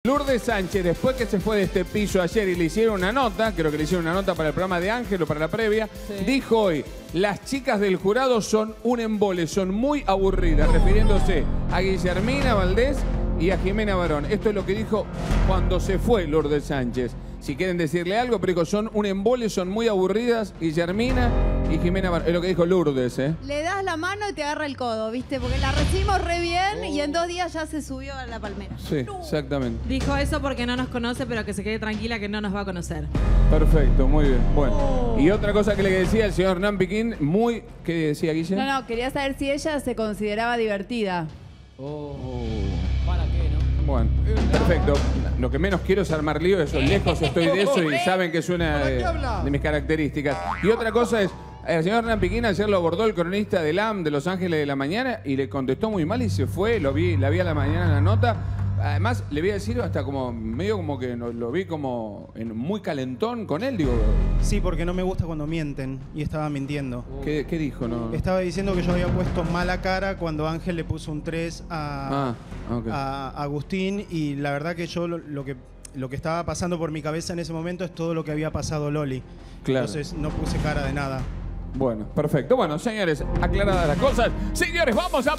Lourdes Sánchez, después que se fue de este piso ayer y le hicieron una nota, creo que le hicieron una nota para el programa de Ángel o para la previa, dijo hoy, las chicas del jurado son un embole, son muy aburridas, refiriéndose a Guillermina Valdés y a Jimena Barón. Esto es lo que dijo cuando se fue Lourdes Sánchez. Si quieren decirle algo, pero dijo, son un embole, son muy aburridas, Guillermina y Jimena Barón. Es lo que dijo Lourdes, ¿eh? Le das la mano y te agarra el codo, ¿viste? Porque la recibimos re bien y en 2 días ya se subió a la palmera. Sí, exactamente. Dijo eso porque no nos conoce, pero que se quede tranquila que no nos va a conocer. Perfecto, muy bien. Bueno, y otra cosa que le decía el señor Hernán Piquín, muy... ¿Qué decía, Guille? No, quería saber si ella se consideraba divertida. ¿Para qué, no? Bueno, perfecto. Lo que menos quiero es armar lío, eso, lejos estoy de eso y saben que es una de mis características. Y otra cosa es, el señor Hernán Piquín ayer lo abordó el cronista del AM de Los Ángeles de la Mañana y le contestó muy mal y se fue, la vi a la mañana en la nota. Además, le voy a decir hasta como, medio como que lo vi como muy calentón con él, digo. Sí, porque no me gusta cuando mienten y estaba mintiendo. ¿Qué dijo? No. Estaba diciendo que yo había puesto mala cara cuando Ángel le puso un 3 a Agustín y la verdad que yo lo que estaba pasando por mi cabeza en ese momento es todo lo que había pasado Loli. Claro. Entonces no puse cara de nada. Bueno, perfecto. Bueno, señores, aclaradas las cosas. Señores, vamos a...